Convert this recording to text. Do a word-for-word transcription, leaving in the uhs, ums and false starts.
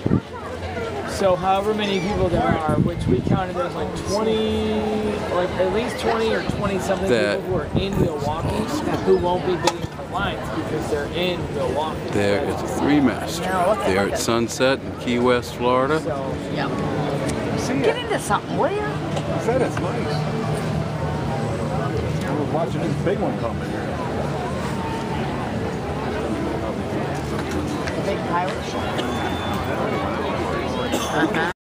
So however many people there are, which we counted as like twenty, like at least twenty or twenty something That people who are in Milwaukee who won't be bidding for lines because they're in Milwaukee. There is a three-master. They are at Sunset in Key West, Florida. So, Yeah. See Get it. into something, will you? I said it's nice. I was watching this big one come in here. The big pirate ship. Uh-huh.